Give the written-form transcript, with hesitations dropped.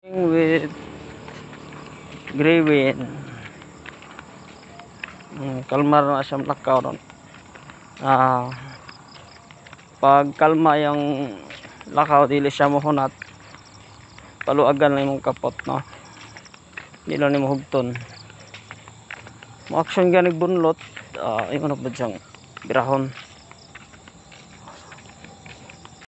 with Greywin. Kalmar na siyang lakaw ron. Pag kalma yung lakaw, dili siya mohunat, paluagan lang yung kapot, no? Hindi lang yung hugton. Mo action ganig bunlot, yung ano ba diyang birahon.